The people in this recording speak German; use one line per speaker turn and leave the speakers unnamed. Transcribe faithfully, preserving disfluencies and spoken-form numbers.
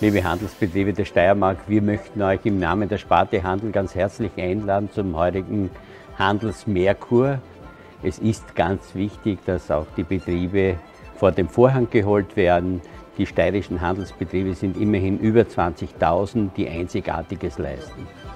Liebe Handelsbetriebe der Steiermark, wir möchten euch im Namen der Sparte Handel ganz herzlich einladen zum heutigen Handelsmerkur. Es ist ganz wichtig, dass auch die Betriebe vor den Vorhang geholt werden. Die steirischen Handelsbetriebe sind immerhin über zwanzigtausend, die Einzigartiges leisten.